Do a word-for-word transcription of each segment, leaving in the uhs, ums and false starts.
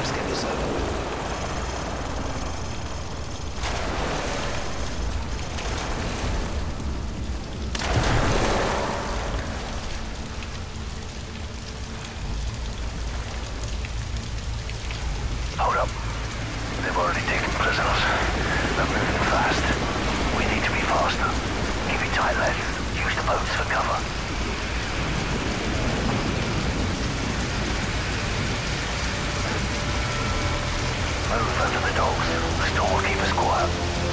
Let's get this over with. Hold up. They've already taken prisoners. They're moving fast. We need to be faster. Keep it tight, lads. Use the boats for cover. Move under the dogs. The storm will keep us quiet.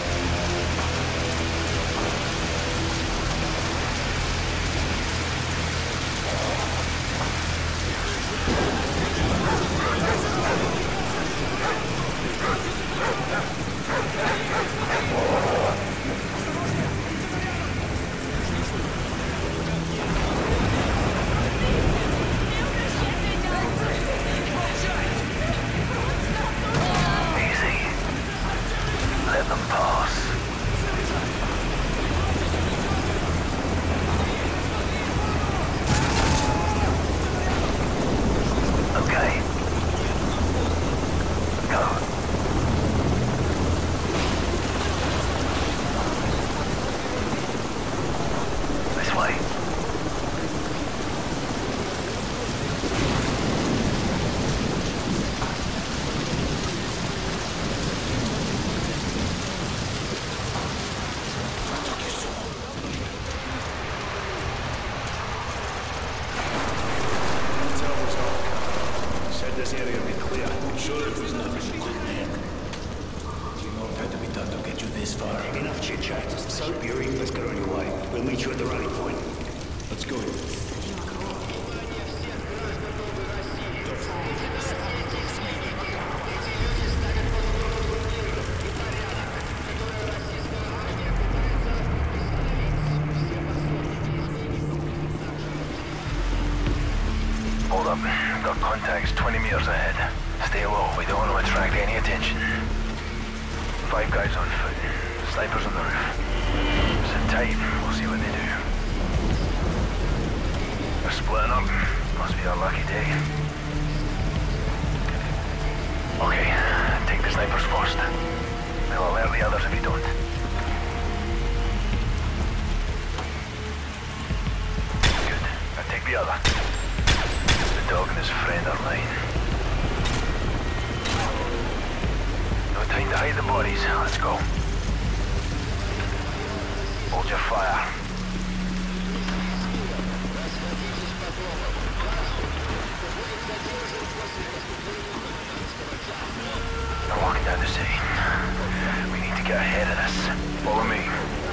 So, Yuri, let's get on your way. We'll meet you at the rally point. Let's go. Hold up. Got contacts twenty meters ahead. Stay low. We don't want to attract any attention. Five guys on foot. Snipers on the roof. Sit tight. We'll see what they do. They're splitting up. Must be our lucky day. Okay. Take the snipers first. They'll alert the others if you don't. Good. Now take the other. The dog and his friend are mine. No time to hide the bodies. Let's go. Hold your fire. They're walking down the city. We need to get ahead of this. Follow me.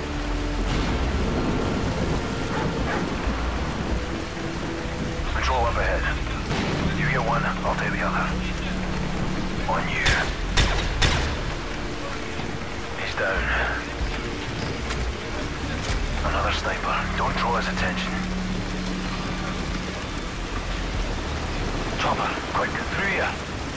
Patrol up ahead. You get one, I'll take the other. On you. He's down. Another sniper. Don't draw his attention. Chopper, quick, through here.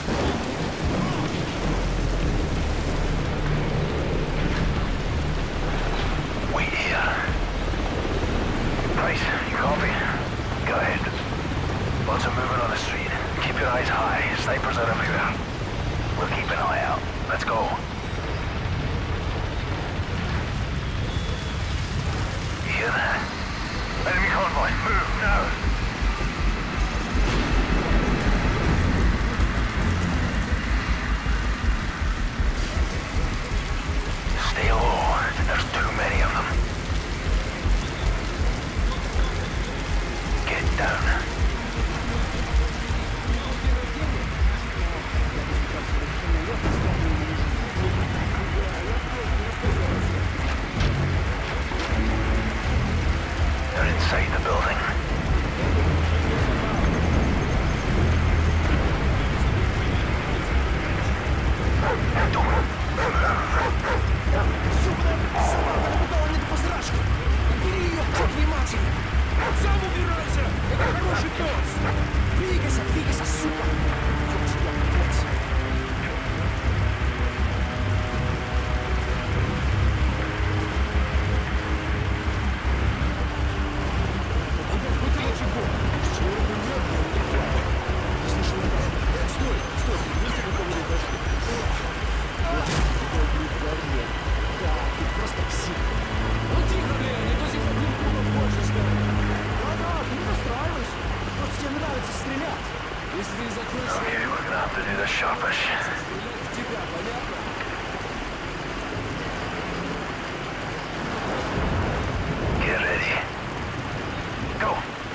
Wait here. Price, you copy? Go ahead. Lots of movement on the street. Keep your eyes high. Snipers are everywhere. We'll keep an eye out. Let's go. Hear that? Enemy convoy, move now! Stay low, there's too many of them. Get down. They're inside the building. Okay, we're gonna have to do the sharpish. Get ready. Go!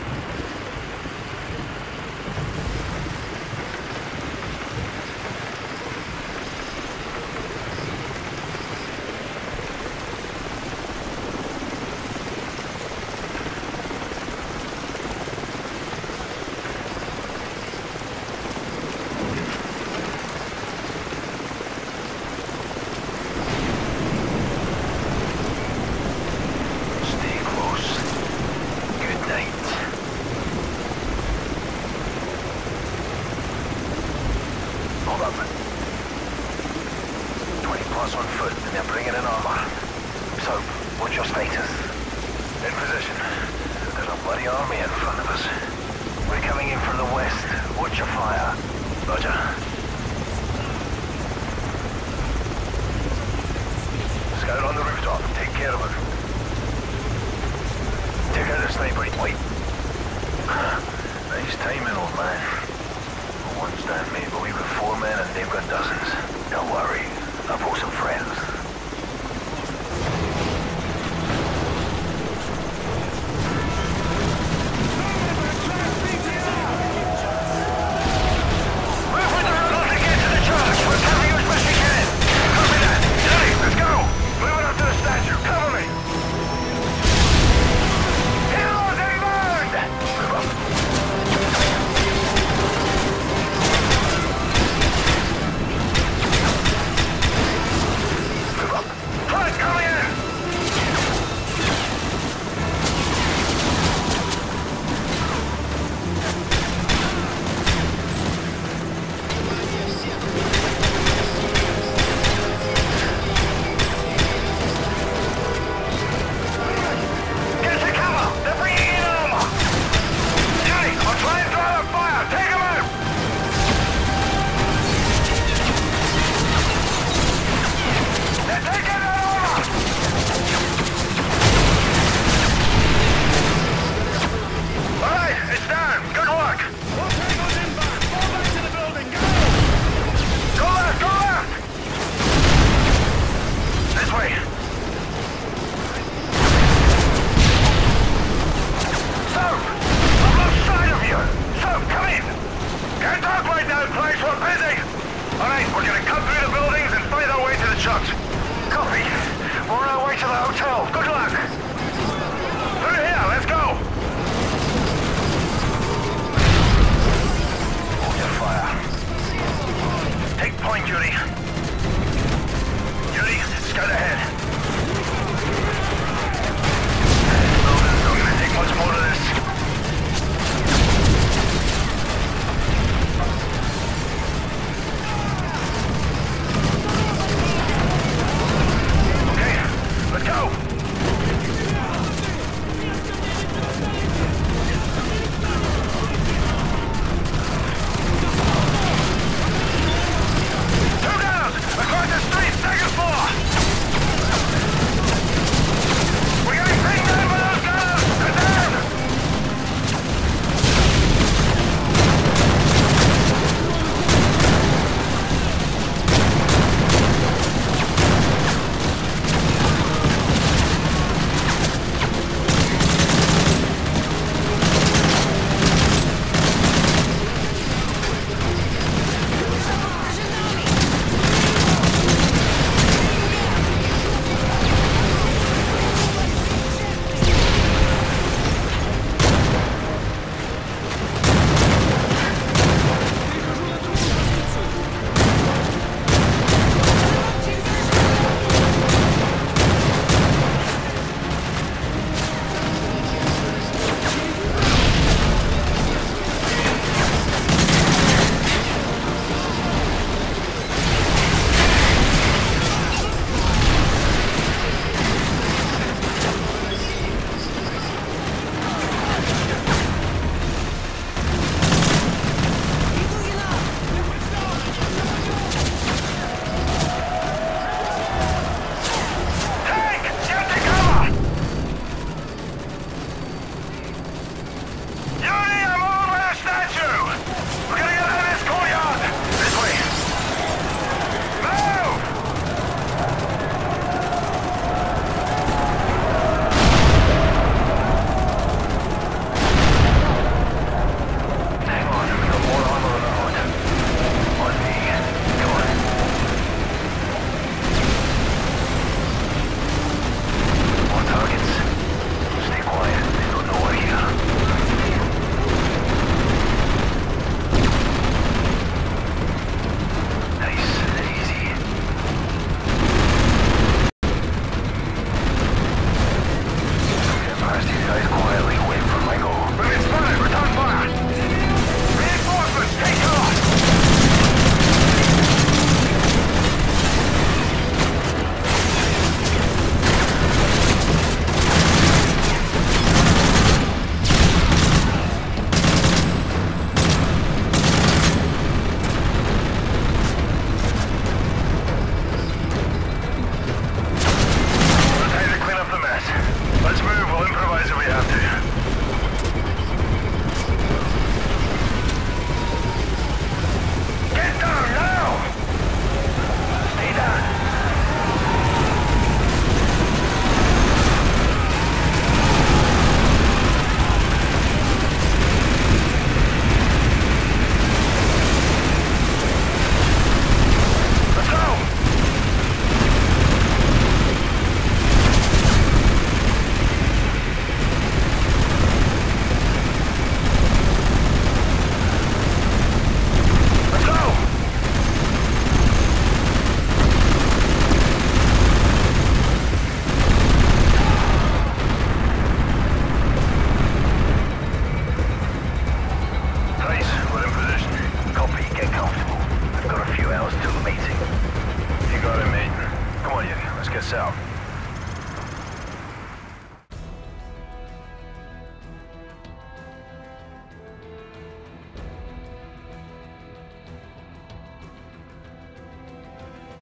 Yuri. Yuri, scout ahead. Building's not gonna take much more of this. Okay, let's go. south.